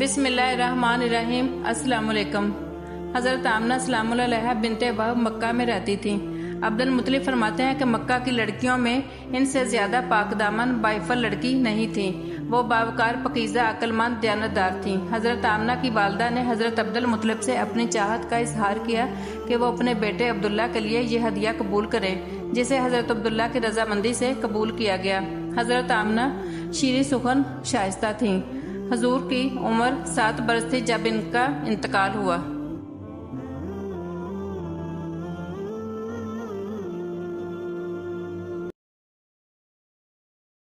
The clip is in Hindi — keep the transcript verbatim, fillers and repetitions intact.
बिस्मिल्लाहिर्रहमानिर्रहीम। अस्सलाम वालेकुम। हज़रत आमना सलामुल्लाह अलैहा बिनते वहब मक्का में रहती थीं। अब्दुल मुत्तलिब फरमाते हैं कि मक्का की लड़कियों में इनसे ज़्यादा पाकदामन बाइफल लड़की नहीं थी। वो बावकार पकीज़ा अक्लमंद दयानतदार थीं। हज़रत आमना की वालदा ने हज़रत अब्दुल मुत्तलिब से अपनी चाहत का इजहार किया कि वो अपने बेटे अब्दुल्ला के लिए ये हदिया कबूल करें, जिसे हज़रत अब्दुल्ला की रजामंदी से कबूल किया गया। हज़रत आमना शीरी सुखन शाइस्ता थीं। हजूर की उम्र सात बरस थी जब इनका इंतकाल हुआ।